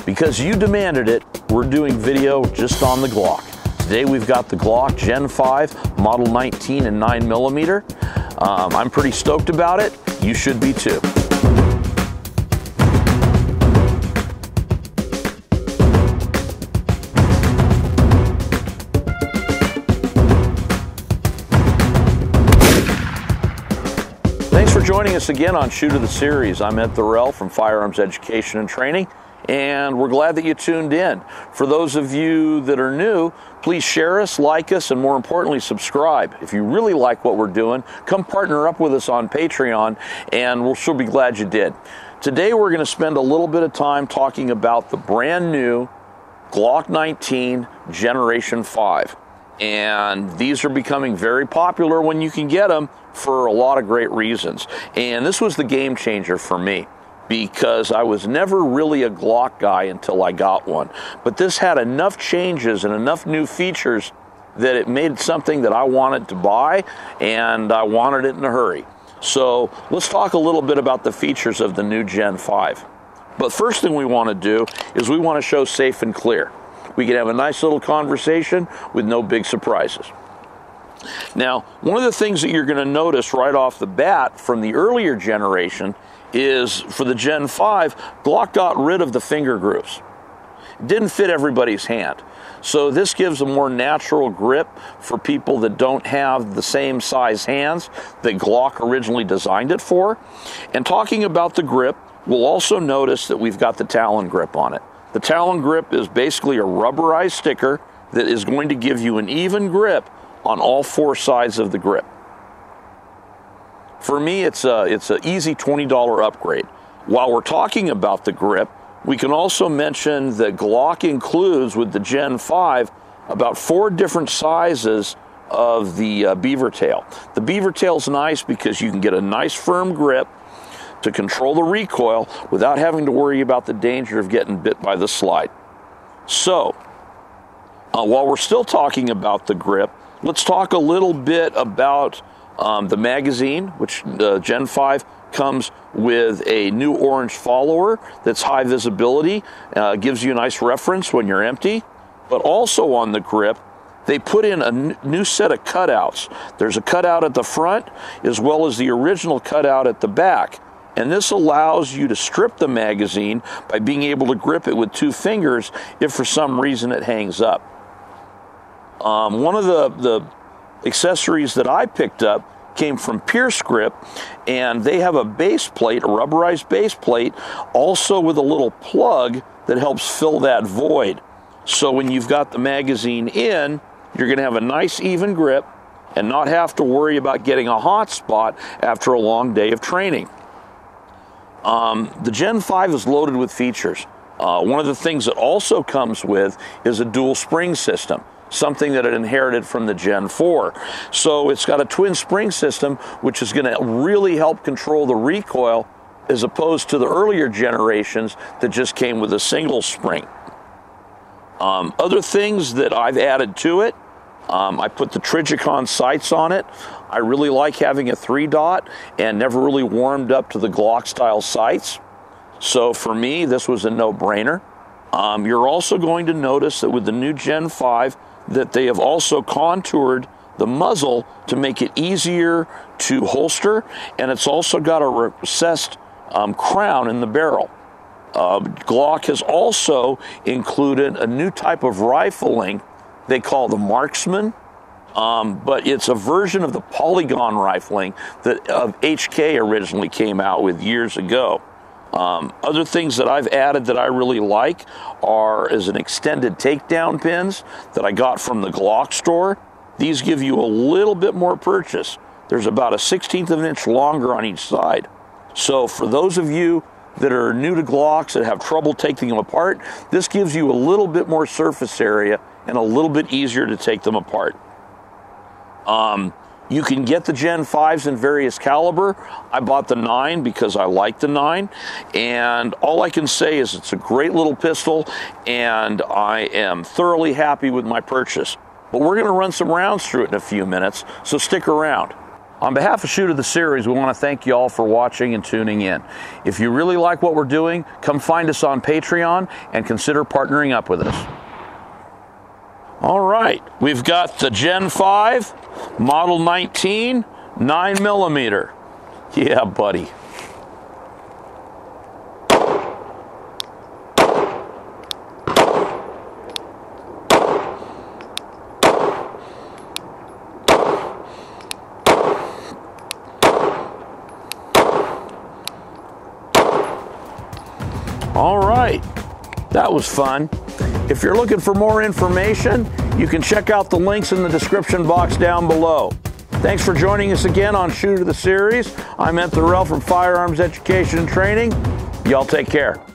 Because you demanded it, we're doing video just on the Glock. Today we've got the Glock Gen 5, Model 19 and 9mm. I'm pretty stoked about it. You should be too. Thanks for joining us again on Shoot of the Series. I'm Ed Thorell from Firearms Education and Training, and we're glad that you tuned in. For those of you that are new, please share us, like us, and more importantly, subscribe. If you really like what we're doing, come partner up with us on Patreon, and we'll sure be glad you did. Today we're going to spend a little bit of time talking about the brand new Glock 19 Generation 5. And these are becoming very popular when you can get them for a lot of great reasons. And this was the game changer for me, because I was never really a Glock guy until I got one. But this had enough changes and enough new features that it made something that I wanted to buy, and I wanted it in a hurry. So let's talk a little bit about the features of the new Gen 5. But first thing we want to do is we want to show safe and clear. We can have a nice little conversation with no big surprises. Now, one of the things that you're going to notice right off the bat from the earlier generation is for the Gen 5, Glock got rid of the finger grooves. It didn't fit everybody's hand. So this gives a more natural grip for people that don't have the same size hands that Glock originally designed it for. And talking about the grip, we'll also notice that we've got the Talon grip on it. The Talon grip is basically a rubberized sticker that is going to give you an even grip on all four sides of the grip. For me, it's an easy $20 upgrade. While we're talking about the grip, we can also mention that Glock includes with the Gen 5 about 4 different sizes of the beaver tail. The beaver tail is nice because you can get a nice firm grip to control the recoil without having to worry about the danger of getting bit by the slide. So, while we're still talking about the grip, let's talk a little bit about the magazine, which Gen 5 comes with a new orange follower that's high visibility, gives you a nice reference when you're empty. But also on the grip, they put in a new set of cutouts. There's a cutout at the front as well as the original cutout at the back. And this allows you to strip the magazine by being able to grip it with 2 fingers if for some reason it hangs up. One of the accessories that I picked up came from Pierce Grip, and they have a base plate, a rubberized base plate, also with a little plug that helps fill that void. So when you've got the magazine in, you're going to have a nice even grip and not have to worry about getting a hot spot after a long day of training. The Gen 5 is loaded with features. One of the things that also comes with is a dual spring system, something that it inherited from the Gen 4. So it's got a twin spring system, which is going to really help control the recoil as opposed to the earlier generations that just came with a single spring. Other things that I've added to it, I put the Trijicon sights on it. I really like having a 3-dot and never really warmed up to the Glock style sights. So for me, this was a no-brainer. You're also going to notice that with the new Gen 5 that they have also contoured the muzzle to make it easier to holster, and it's also got a recessed crown in the barrel. Glock has also included a new type of rifling they call the Marksman, but it's a version of the polygon rifling that HK originally came out with years ago. Other things that I've added that I really like are as an extended takedown pins that I got from the Glock store. These give you a little bit more purchase. There's about a 1/16 of an inch longer on each side. So for those of you that are new to Glocks that have trouble taking them apart, this gives you a little bit more surface area and a little bit easier to take them apart. You can get the Gen 5s in various caliber. I bought the 9 because I like the 9, and all I can say is it's a great little pistol, and I am thoroughly happy with my purchase. But we're going to run some rounds through it in a few minutes, so stick around. On behalf of Shoot of the Series, we want to thank you all for watching and tuning in. If you really like what we're doing, come find us on Patreon and consider partnering up with us. All right, we've got the Gen 5, Model 19, 9mm. Yeah, buddy. All right, that was fun. If you're looking for more information, you can check out the links in the description box down below. Thanks for joining us again on Shoot of the Series. I'm Ed Thorell from Firearms Education and Training. Y'all take care.